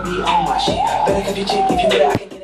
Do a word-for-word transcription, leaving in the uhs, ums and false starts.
be on my shit. Better cut your chick if you with it, I can get